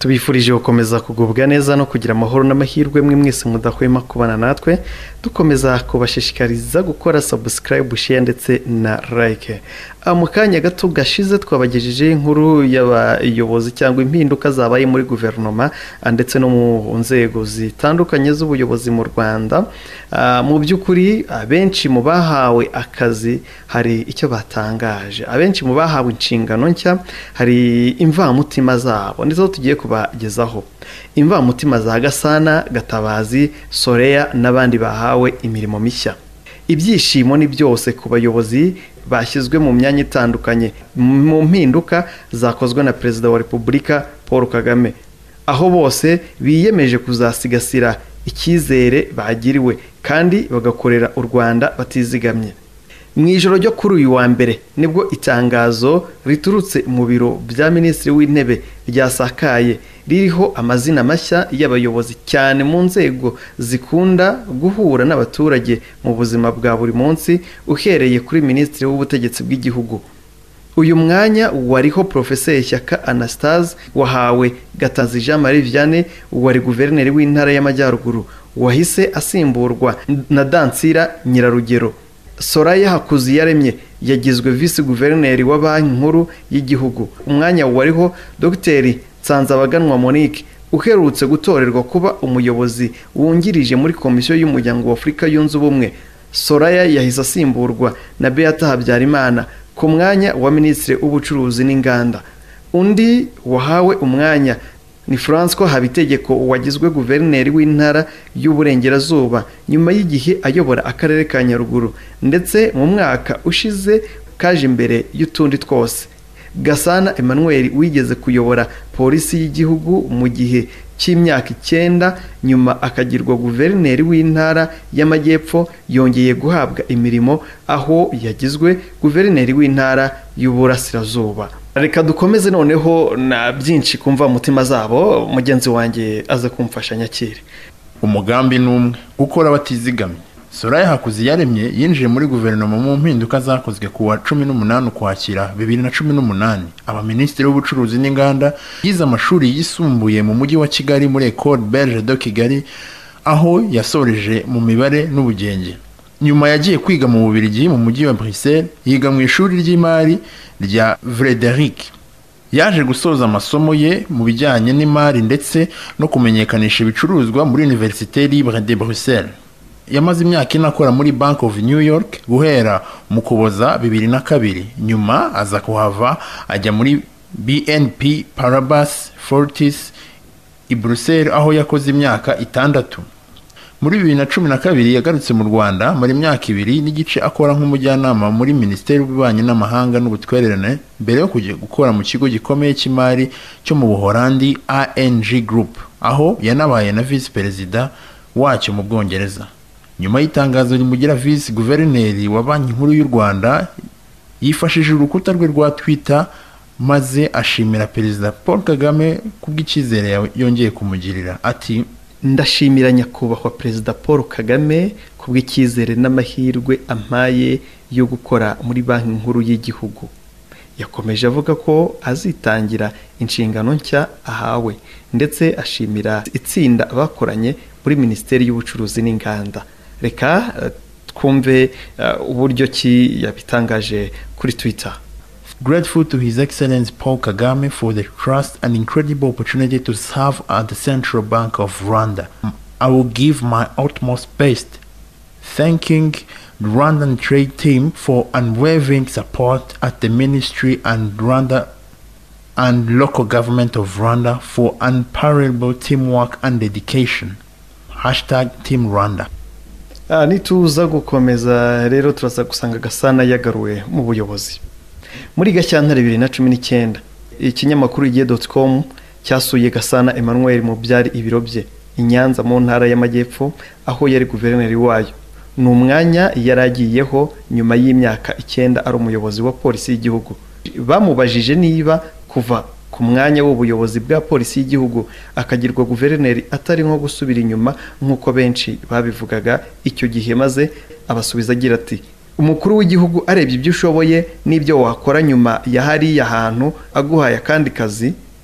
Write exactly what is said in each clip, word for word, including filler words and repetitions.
tubifurije gukomeza kugubwa neza no kugira amahoro n'amahirwe mwe mwese mudahwema kubana natwe, dukomeza kubashishikariza gukora subscribe, share ndetse na like. Mu kanya gato gashize twabagejeje inkuru y'abayobozi cyangwa impinduka zabaye muri guverinoma ndetse no mu nzego zitandukanye z'ubuyobozi mu Rwanda. Mu by'ukuri abenshi mu bahawe akazi hari icyo batangaje, abenshi mu bahawe inshingano nshya hari imvamutima zabo nizo tugiye kubagezaho. Imvamutima za Gasana, Gatabazi, Soreya n'abandi bahawe imirimo mishya. Ibyishimo ni byose ku bayobozi bashyizwe mu myanya itandukanye mu mpinduka zakozwe na Perezida wa Repubulika Paul Kagame, aho bose biyemeje kuzasigasira icyizere bagiriwe kandi bagakorera u Rwanda batizigamye. Mu ijoro ryo kuri uyu wa mbere nibwo itangazo riturutse mu biro bya Minisitiri w'Intebe ryasakaye, ririho amazina mashya y'abayobozi cyane mu nzego zikunda guhura n'abaturage mu buzima bwa buri munsi, uhereye kuri Minisitiri w'Ubutegetsi bw'Igihugu. Uyu mwanya wariho Professeur Shyaka Anastase wahawe Gatabazi Jean Marie Vianney wari guverineri w'Intara y'Amajyaruguru, wahise asimburwa na Dansira Nyirarugero. Soraya Hakuziyaremye yagizwe vice guverineri wa Banki Nkuru y'Igihugu. Umwanya wariho Dr Nsanzabaganwa Monique uherutse gutorerwa kuba umuyobozi wungirije muri Komisiyo y'Umuryango wa Afurika Yunze Ubumwe. Soraya yahise asimburwa na Beata Habyarimana ku mwanya wa Minisitiri w'Ubucuruzi n'Inganda. Undi wahawe umwanya ni Francois Habitegeko wagizwe guverineri w'Intara y'Uburengerazuba nyuma y'igihe ayobora akarere ka Nyaruguru, ndetse mu mwaka ushize kaje imbere y'utundi twose. Gasana Emmanuel wigeze kuyobora polisi y'igihugu mu gihe cy'imyaka icyenda, nyuma akagirwa guverineri w'Intara y'Amajyepfo, yongeye guhabwa imirimo aho yagizwe guverineri w'Intara y'Uburasirazuba. Reka dukomeze noneho na byinshi kumva mutima zabo, mugenzi wanjye aza kumfasha nyakire. Umugambi numwe gukora batizigamye. Soraya Hakuziyaremye yinjiye muri guverinoma mu mpinduka zakozwe ku wa cumi n'umunani Ukwakira bibiri na cumi n'umunani. Aba Minisitiri w'Ubucuruzi n'Inganda, yize amashuri yisumbuye mu mujyi wa Kigali muri École Belge de Kigali, aho yasoreje mu mibare n'ubugenge. Nyuma yagiye kwiga mu Bubiligi mu mujyi wa Bruxelles, yiga mu ishuri ry'imari rya Frederic. Yaje gusoza amasomo ye mu bijyanye n'imari ndetse no kumenyekanisha ibicuruzwa muri Université Libre de Bruxelles. Yamaze imyaka ine akora muri Bank of New York guhera mu Kuboza bibiri na kabiri. Nyuma aza kuhava ajya muri B N P Paribas Fortis i Bruxelles, aho yakoze imyaka itandatu. Muri bibiri na cumi na kabiri yagarutse mu Rwanda muri imyaka ibiri n'igice akora nk'umujyanama muri Minisiteri y'Ububanyi n'Amahanga n'Ubutwererane, mbere yo kujya gukora mu kigo gikomeye cy'imari cyo mu Buholandi A N G Group, aho yanabaye na Vice Perezida wacyo mu Bwongereza. Nyuma y'itangazo rimugira Vice Guverineri wa Banki Nkuru y'u Rwanda, yifashishije urukuta rwe rwa Twitter maze ashimira Perezida Paul Kagame kubw'icyizere yongeye kumugirira. Ati: ndashimira nyakubahwa Perezida Paul Kagame kubw'icyizere n'amahirwe ampaye yo gukora muri Banki Nkuru y'Igihugu. Yakomeje avuga ko azitangira inshingano nshya ahawe, ndetse ashimira itsinda bakoranye muri Minisiteri y'Ubucuruzi n'Inganda. Reka twumve uburyo ki yabitangaje kuri Twitter. Grateful to His Excellency Paul Kagame for the trust and incredible opportunity to serve at the Central Bank of Rwanda. I will give my utmost best, thanking the Rwandan trade team for unwavering support at the ministry and Rwanda and local government of Rwanda for unparalleled teamwork and dedication. Hashtag Team Rwanda. Ah, nituza gukomeza rero turaza gusanga Gasana yagaruwe mu buyobozi. Muri Gashyantare bibiri na cumi n'icyenda, ikinyamakuru igihe dot com cyasuye Gasana Emmanuel mu byari ibiro bye i Nyanza mu Ntara y'Amajyepfo, aho yari guverineri wayo. Ni umwanya yaragiyeho nyuma y'imyaka icyenda ari umuyobozi wa polisi y'igihugu. Bamubajije niba kuva ku mwanya w'ubuyobozi bwa polisi y'igihugu akagirwa guverineri atari nko gusubira inyuma nk'uko benshi babivugaga icyo gihe, maze abasubiza agira ati: umukuru w'igihugu arebye ibyo ushoboye n'ibyo wakora nyuma ya hariya hantu aguhaye akandi kazi,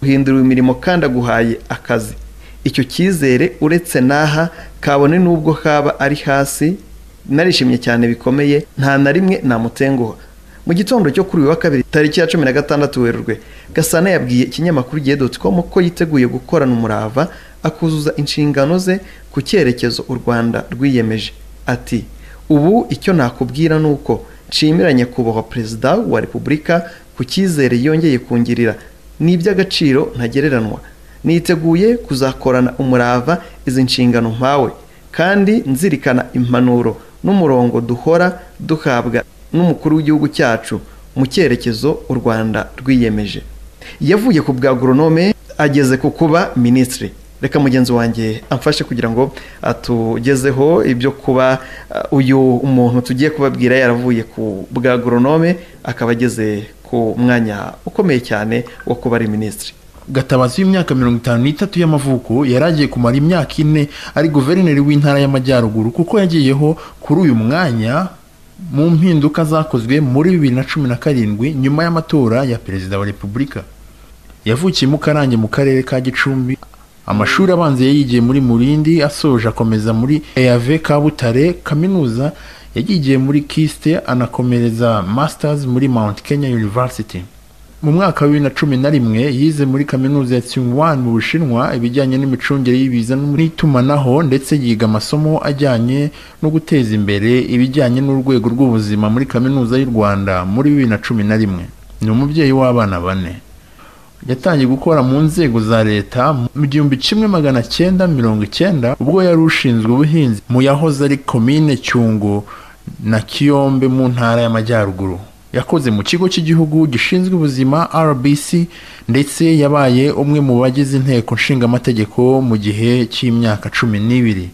uhindura imirimo kandi aguhaye akazi. Icyo cyizere uretse naha kabone nubwo kaba ari hasi, narishimye cyane bikomeye, nta na rimwe namutenguha. Mu gitondo cyo kuri uyu wa kabiri tariki ya cumi na gatandatu Werurwe, Gasana yabwiye ikinyamakuru igihe doti com ko yiteguye gukorana umurava akuzuza inshingano ze ku cyerekezo u Rwanda rwiyemeje. Ati ubu icyo nakubwira nuko nshyimiranye kubaho Perezida wa Repubulika ku cyizere yongeye kungirira n'iby'agaciro ntagereranwa. Niteguye kuzakorana umurava izi nshingano mpawe kandi nzirikana impanuro n'umurongo duhora duhabwa n'umukuru w'igihugu cyacu mu cyerekezo u Rwanda rwiyemeje. Yavuye ku bwa agronome ageze ku kuba ministre. Reka mugenzi wanjye amfashe kugira ngo atugezeho ibyo kuba uh, uyu umuntu tugiye kubabwira yaravuye ku bwa agronome akaba ageze ku mwanya ukomeye cyane wo kuba ari ministre. Gatabazi w'imyaka mirongo itanu n'itatu y'amavuko yaragiye kumara imyaka ine ari guverineri w'intara y'Amajyaruguru kuko yagiyeho kuri uyu mwanya mu mpinduka zakozwe muri bibiri na cumi na karindwi nyuma y'amatora ya Perezida wa Repubulika. Yavukiye mu Karange mu karere ka Gicumbi. Amashuri abanza yayigiye muri Murindi, asoje akomeza muri E A V Kabutare. Kaminuza yagiye muri Kiste, anakomereza masters muri Mount Kenya University. Mu mwaka wa bibiri na cumi na rimwe yize muri kaminuza ya Tsinghua mu Bushinwa ibijyanye n'imicungire y'ibiza n'itumanaho, ndetse yiga amasomo ajyanye no guteza imbere ibijyanye n'urwego rw'ubuzima muri kaminuza y'u Rwanda muri bibiri na cumi na rimwe. Ni umubyeyi w'abana bane. Yatangiye gukora mu nzego za leta mu gihumbi kimwe magana cyenda mirongo icyenda ubwo yari ushinzwe ubuhinzi mu yahoze ari komine Cyungo na Kiyombe mu ntara y'Amajyaruguru. Yakoze mu kigo cy'igihugu gishinzwe ubuzima R B C, ndetse yabaye umwe mu bagize inteko nshingamategeko mu gihe cy'imyaka cumi n'ibiri.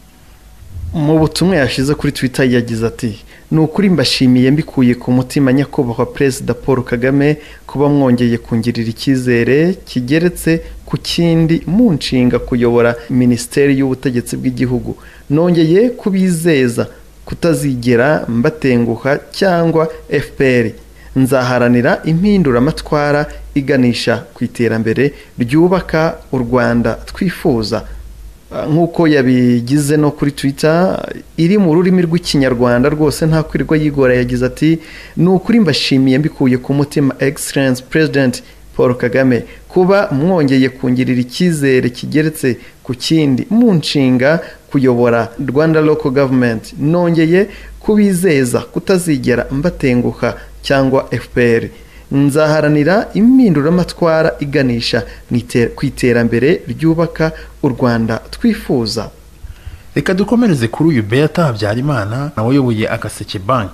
Mu butumwa yashize kuri Twitter yagize ati ni ukuri mbashimiye mbikuye ku mutima nyakubahwa Perezida Paul Kagame kuba mwongeye kungirira icyizere kigeretse ku kindi mu nshinga kuyobora Minisiteri y'Ubutegetsi bw'Igihugu. Nongeye kubizeza kutazigera mbatenguha cyangwa F P R. Nzaharanira impinduramatwara iganisha ku iterambere ryubaka u Rwanda twifuza. Nk'uko yabigize no kuri Twitter iri mu rurimi rw'ikinyarwanda rwose nta kwirirwa yigora, yagize ati ni ukuri mbashimiye mbikuye ku mutima Excellence President Paul Kagame kuba mwongeye kungirira icyizere kigeretse ku kindi mu nshinga kuyobora Rwanda Local Government. Nongeye kubizeza kutazigera mbatenguha cyangwa F P R. Nzaharanira impinduramatwara iganisha ku iterambere ryubaka u Rwanda twifuza. Reka dukomereze kuri uyu Beata Habyarimana nawe yoboye Agaseke Bank.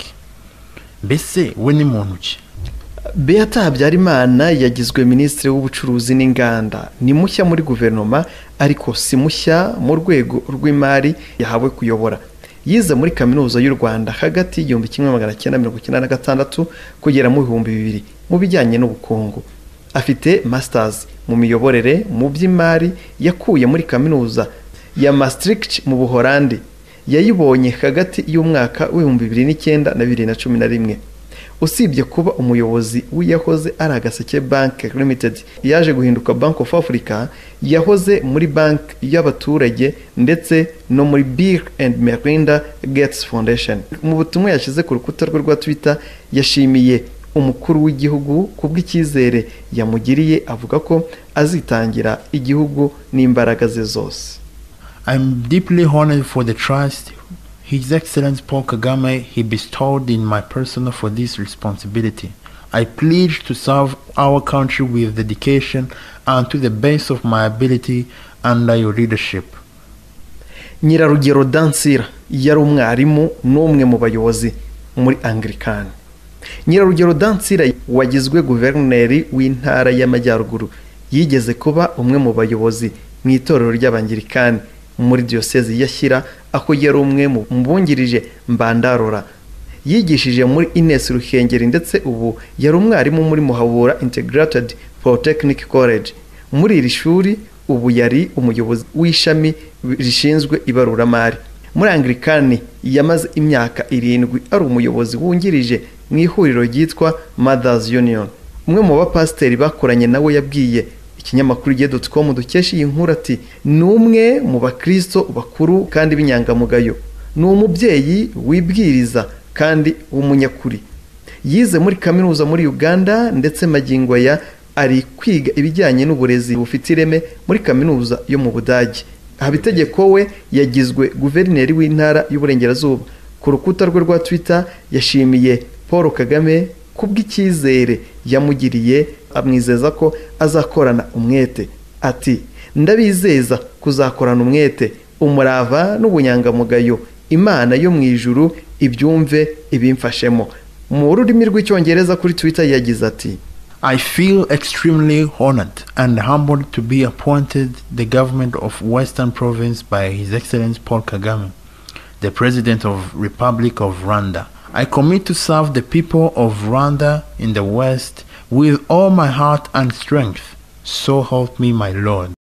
Mbese we ni muntu ki? Beata Habyarimana yagizwe Minisitiri w'Ubucuruzi n'Inganda. Ni mushya muri guverinoma ariko si mushya mu rwego rw'imari yahawe kuyobora. Yize muri Kaminuza y'u Rwanda hagati y'igihumbi kimwe magana cyenda mirongo icyenda na gatandatu kugera mu bihumbi bibiri mu bijyanye n'ubukungu. Afite masters mu miyoborere mu by'imari yakuye muri Kaminuza ya Maastricht mu Buholandi. Yayibonye hagati y'umwaka w'ibihumbi bibiri n'icyenda na bibiri na cumi na rimwe. Usibye kuba umuyobozi w'iyahoze ari Agaseke Bank Limited, yaje guhinduka Bank of Africa, yahoze muri bank y'abaturage ndetse no muri Bill and Melinda Gates Foundation. Mu butumwa yashize ku rukuta rwe rwa Twitter yashimiye umukuru w'igihugu kubw'icyizere yamugiriye, avuga ko azitangira igihugu n'imbaraga ze zose. I'm deeply honored for the trust His Excellency Paul Kagame he bestowed in my person for this responsibility. I pledge to serve our country with dedication and to the best of my ability under your leadership. Nyirarugero Dansira yari umwarimu n'umwe mu bayobozi muri Anglican. Nyirarugero Dansira wagizwe guverineri w'intara y'Amajyaruguru yigeze kuba umwe mu bayobozi mu itorero ry'Abangirikani muri diocese ya Shyira, aho yari umwe mu bungirije Mbandarora. Yigishije muri Ines Ruhengeri ndetse ubu yari umwarimu muri Muhabura Integrated Polytechnic College. Muri iri shuri ubu yari umuyobozi w'ishami rishinzwe ibaruramari. Muri Anglikani yamaze imyaka irindwi ari umuyobozi wungirije mu ihuriro ryitwa Mothers Union. Umwe mu bapasiteri bakoranye nawe yabwiye ikinyamakuru igihe doti komu dukesha iyi nkuru ati ni umwe mu bakristo bakuru kandi b'inyangamugayo, ni umubyeyi wibwiriza kandi w'umunyakuri, yize muri kaminuza muri Uganda ndetse magingo ya ari kwiga ibijyanye n'uburezi bufite ireme muri kaminuza yo mu Budage. Habitegeko we yagizwe guverineri w'intara y'Uburengerazuba. Ku rukuta rwe rwa Twitter yashimiye Paul Kagame kubw'icyizere yamugiriye, amwizeza ko azakorana umwete. Ati ndabizeza kuzakorana umwete, umurava n'ubunyangamugayo, Imana yo mu ijuru ibyumve ibimfashemo. Mu rurimi rw'icyongereza kuri Twitter yagize ati I feel extremely honored and humbled to be appointed the government of Western Province by His Excellency Paul Kagame, the President of Republic of Rwanda. I commit to serve the people of Rwanda in the West with all my heart and strength. So help me, my Lord.